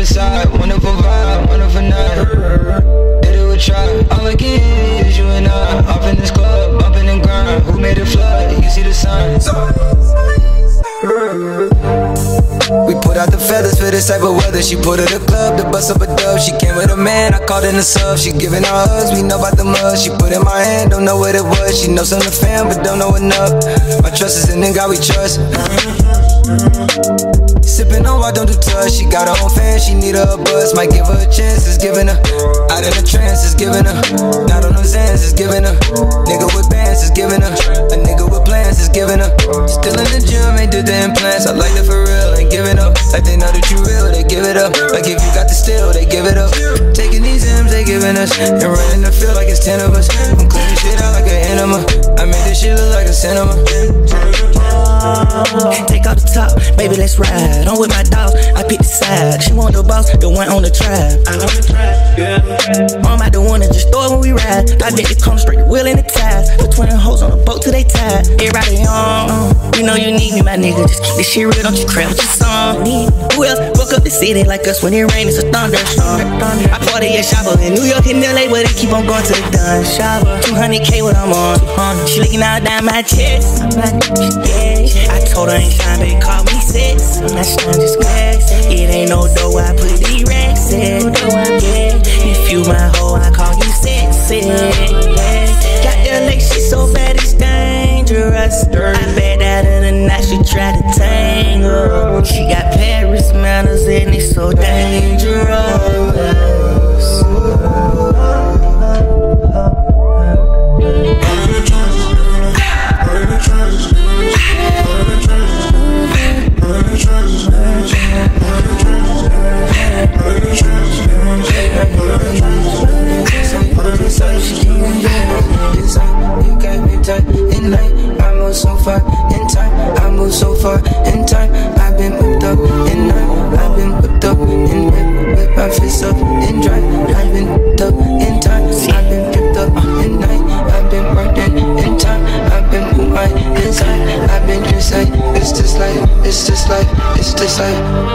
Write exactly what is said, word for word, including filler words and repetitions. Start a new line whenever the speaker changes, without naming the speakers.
inside, wonderful vibe, wonderful night. Did it with try, all I get is you and I. Off in this club, bumping and grind. Who made it flood? You see the signs. We put out the feathers for this type of weather. She put her the club to bust up a dub. She came with a man, I called in the sub. She giving her hugs, we know about the mud. She put in my hand, don't know what it was. She knows I'm the fam, but don't know enough. My trust is in the God we trust. Sipping on why don't do touch. She got her own fan, she need her a buzz. Might give her a chance, it's giving her. Out in the trance, it's giving her. Not on those ends, it's giving her. Nigga with bands, it's giving her. A nigga with plans, it's giving her. Still in the gym, ain't did the implants. I like it for real, ain't giving up. Like they know that you real, they give it up. Like if you got the steel, they give it up. Taking these M's, they giving us. And running the field like it's ten of us. I'm cleaning shit out like an enema. I made this shit look like a cinema.
Take off the top, baby, let's ride. I'm with my dog, I pick the side. She want the boss, the one on the trap. I on the trap, yeah. I'm out the one that just throw it when we ride. I bet the corner straight, the wheel in the ties. Put twenty hoes on the boat till they tied. Everybody on, you know you need me, my nigga. Just keep this shit real, don't you crap with your song. Who else woke up the city like us when it rain, it's a thunderstorm. I party at Shopper in New York and L A, but they keep on going to the dun shopper. two hundred K what I'm on. She licking out down my chest. I'm like, yeah. I told her ain't shine, baby, call me six. I'm not shine, just cracks. It ain't no dough, I put the racks in. Yeah. If you my hoe, I call you sexy. Yeah. Got that leg, she so bad it's dangerous. I bet out of the night she try to tangle. She got Paris manners and it's so dangerous.
I move so far in time. I move so far in time. I've been whipped up in night. I've been whipped up in whip. Whip my fists up in drive. I've been whipped up in time. I've been whipped up in night. I've been working in time. I've been with my inside. I've been just like it's just like it's just like it's just like.